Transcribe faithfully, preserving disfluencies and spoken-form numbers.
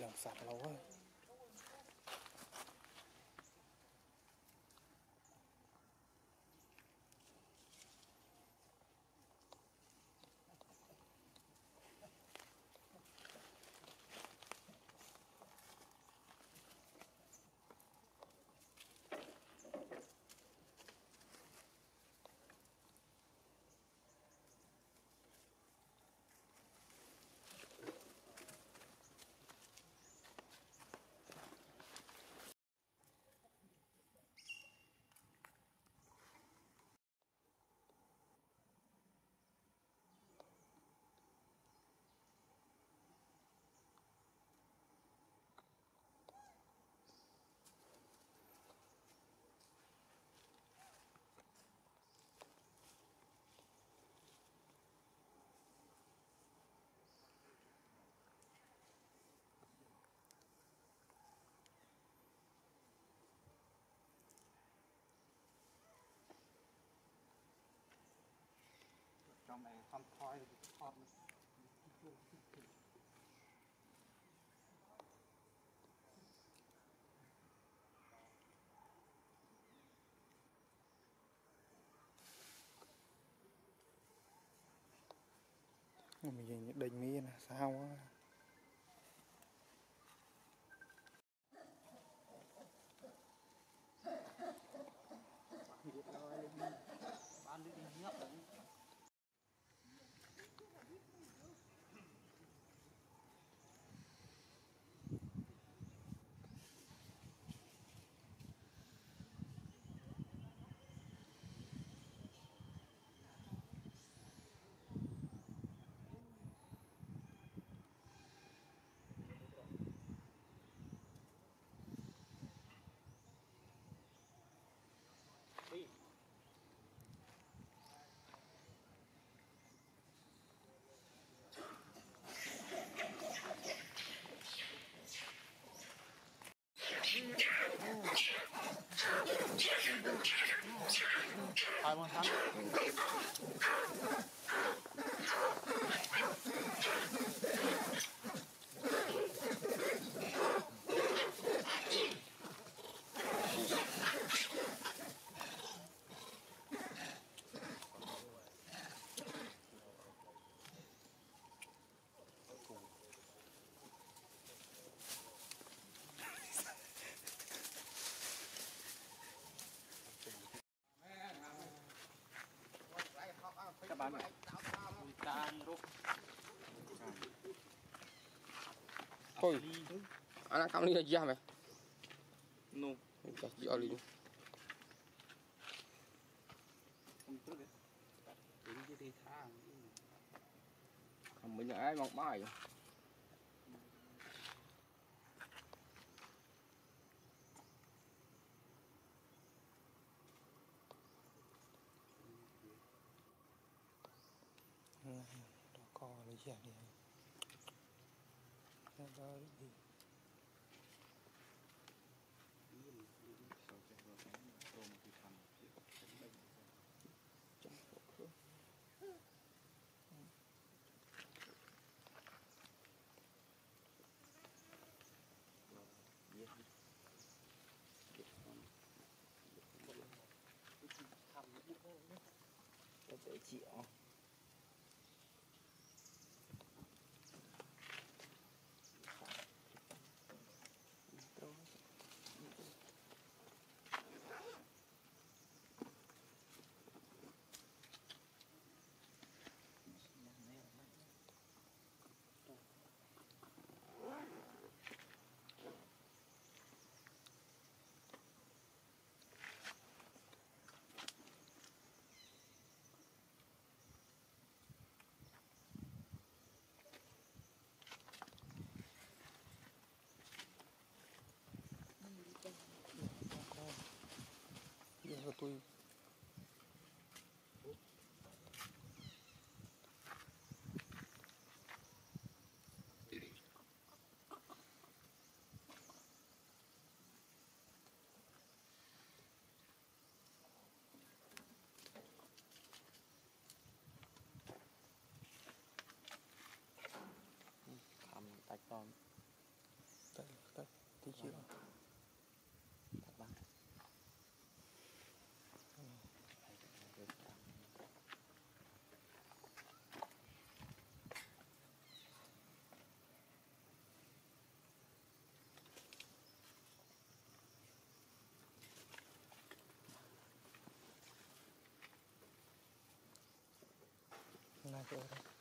làm sạch lâu quá. trong này không thôi không mình nhìn đình mi là sao quá. bán đi nhấp đấy. Đi. Hai mươi tháng. Các bạn thôi anak kamu ni aja meh no kasih oli không tốt đấy đến cái đi thang không mình ai ngọc bài Đó co lấy chè đi. Đó đi. để chịu Giờ tôi cầm tay con chưa thật bắn Nah,